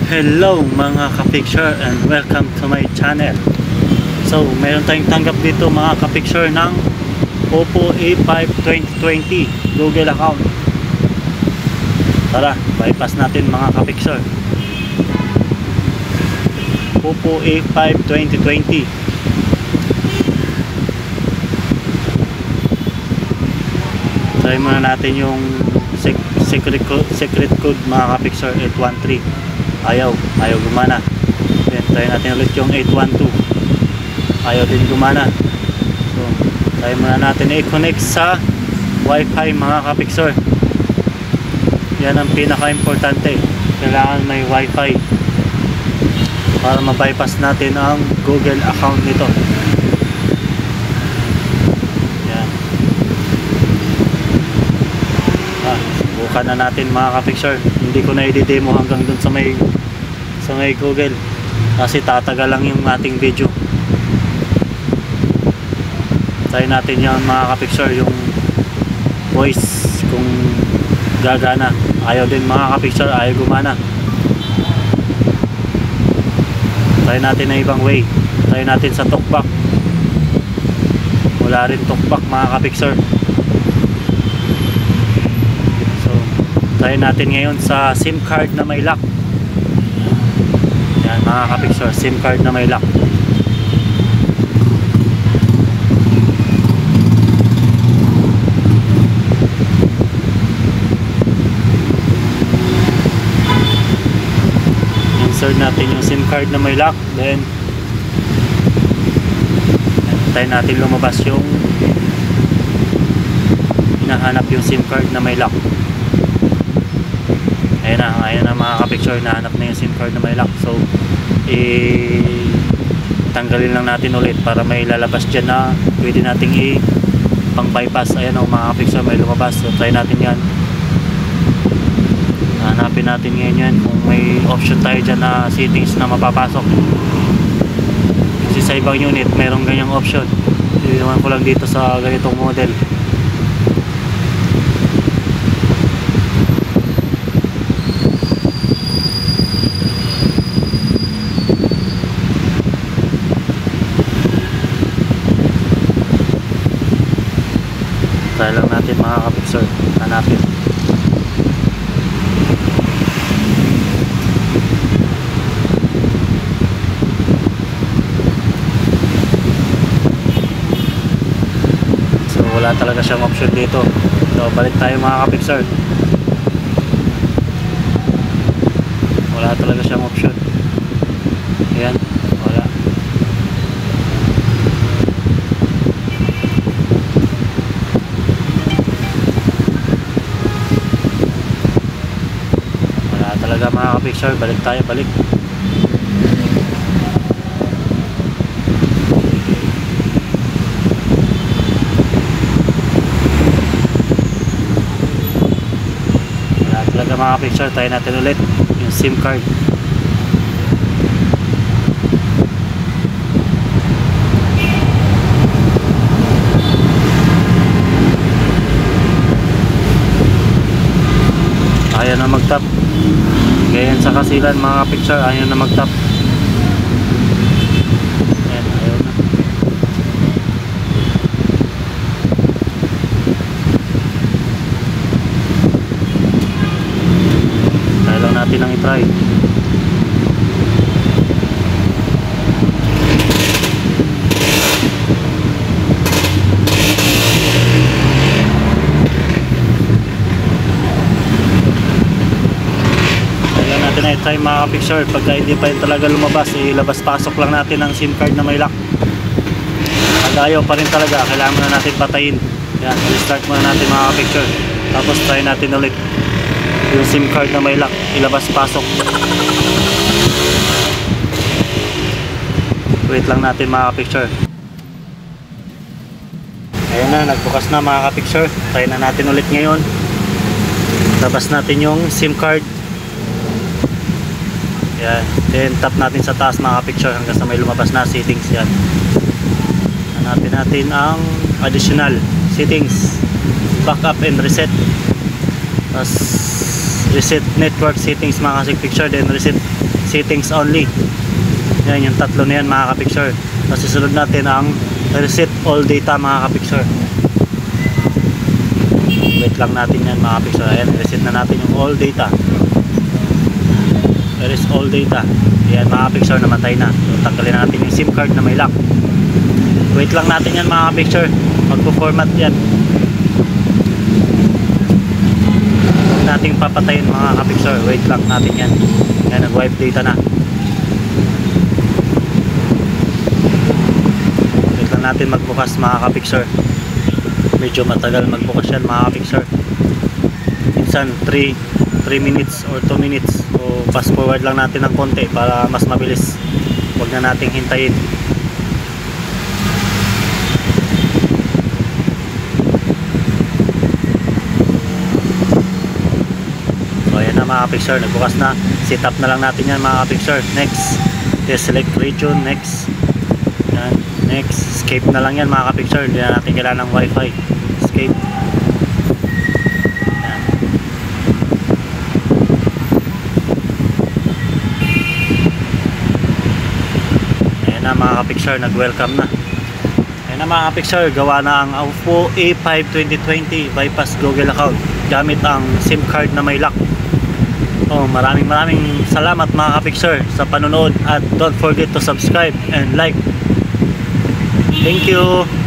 Hello mga ka-picture and welcome to my channel. So meron tayong tanggap dito mga ka-picture ng Oppo A5 2020 Google account. Tara, bypass natin mga ka-picture. Oppo A5 2020. Try muna natin yung secret code mga ka-picture 813. Ayaw gumana. Then try natin ulit yung 812. Ayaw din gumana. So try muna natin i-connect sa Wi-Fi mga ka-picture. Yan ang pinaka-importante. Kailangan may Wi-Fi para ma-bypass natin ang Google account nito. Yan. Subukan na natin mga ka-picture. Hindi ko na i-demo hanggang dun sa may Google kasi tatagal lang yung ating video. Try natin yan mga ka-picture, yung voice kung gagana. Ayaw din mga ka-picture, ayaw gumana. Try natin na ibang way. Try natin sa talkback. Wala rin talkback mga ka-picture. So try natin ngayon sa SIM card na may lock. Yan mga ka-picture, SIM card na may lock. Insert natin yung SIM card na may lock. Then tayo natin lumabas yung hinahanap yung SIM card na may lock. Ayan na mga ka-picture, nahanap na yung SIM card na may lock. So tanggalin lang natin ulit para may lalabas dyan na pwede nating pang bypass. Ayan o mga ka-picture, may lumabas. So try natin yan. Hanapin natin ngayon yan kung may option tayo dyan na settings na mapapasok. Kasi sa ibang unit mayroong ganyang option. Iniwan ko lang dito sa ganitong model. Try lang natin mga ka-picture, hanapin. So wala talaga siyang option dito. So balik tayo mga ka-picture. Wala talaga siyang option. Ayan, wala. Talaga mga ka-picture, balik tayo, balik. Wala talaga mga ka-picture, tayo natin ulit yung SIM card. Ayaw na mag-tap. Ganyan sa kasilan mga picture, ayaw na mag-tap. Ayan, ayaw na. Try lang natin ang i-try. Try mga picture, pagka hindi pa yun talaga lumabas, ilabas pasok lang natin ang SIM card na may lock. Pag ayaw pa rin talaga, kailangan na natin patayin. Yan, restart muna natin mga picture, tapos try natin ulit yung SIM card na may lock, ilabas pasok. Wait lang natin mga picture. Ayan na, nagbukas na mga picture. Try na natin ulit ngayon. Labas natin yung SIM card. Yan, then tap natin sa taas mga picture hanggang sa may lumabas na settings. Yan, hanapin natin ang additional settings, backup and reset. Tapos reset network settings mga kasi picture, then reset settings only. Yan, yung tatlo na yan mga kapicture. Tapos susunod natin ang reset all data mga kapicture. Wait lang natin yan mga kapicture. Ayan, reset na natin yung all data. There is all data. Ayan mga kapicture, namatay na. So tanggalin natin yung SIM card na may lock. Wait lang natin yan mga kapicture. Magpo-format yan. Huwag nating papatayin mga kapicture. Wait lang natin yan. Ayan, nag-wipe data na. Wait lang natin magbukas mga kapicture. Medyo matagal magbukas yan mga kapicture. Minsan 3 minutes or 2 minutes. So fast forward lang natin ng konti para mas mabilis. Huwag na nating hintayin. So ayan na mga kapicture, nagbukas na. Set up na lang natin yan mga kapicture. Next, select region. Next, yan. Next, escape na lang yan mga kapicture. Hindi na natin kailangan ng wifi. Escape. Yan. Ayan na mga kapicture, nag-welcome na. Ayan na mga kapicture, gawa na ang Oppo A5 2020 bypass Google account gamit ang SIM card na may lock. Oh, maraming salamat mga kapicture sa panonood at don't forget to subscribe and like. Thank you.